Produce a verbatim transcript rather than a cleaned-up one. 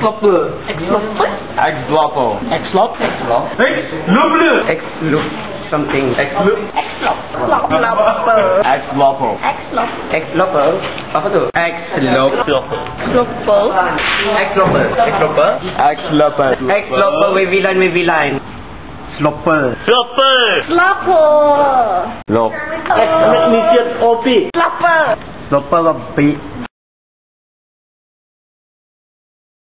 Xlopl. Xlopl. Xlopl. Xlopl. Xlopl. Xlopl. Something. Xlopl. Xlopl. Xlopl. Xlopl. Apa tu? Xlopl. Xlopl. Xlopl. Xlopl. Xlopl. Xlopl wavy line wavy line. Xlopl. Xlopl. Xlopl. Xlopl. X let me see O P. Xlopl. Xlopl B.